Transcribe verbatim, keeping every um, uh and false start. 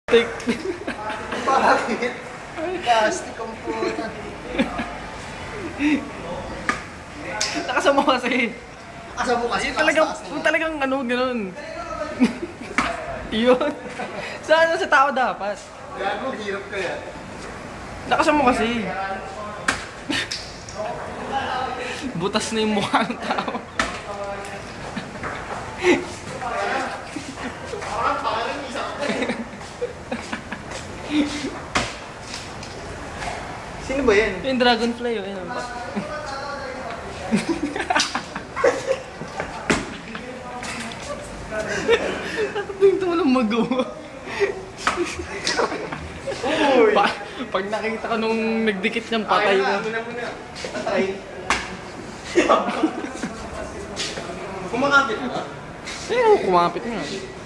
Take. Bakit? Plastic ang puta. Nakasama kasi. Nakasama kasi. Yung talagang, yung talagang ano, ganun. Yun. Sa ano, sa tao dapat. Gago, hirap kaya. Nakasama kasi. Butas na yung mukha ng tao. Sino ba yan? Yung dragonfly, yun. Yun. Ito walang magawa. Pa pag nakita ka nung nagdikit niyang patay na. Muna muna. Patay. Kumakapit na? Eh, kumapit nga.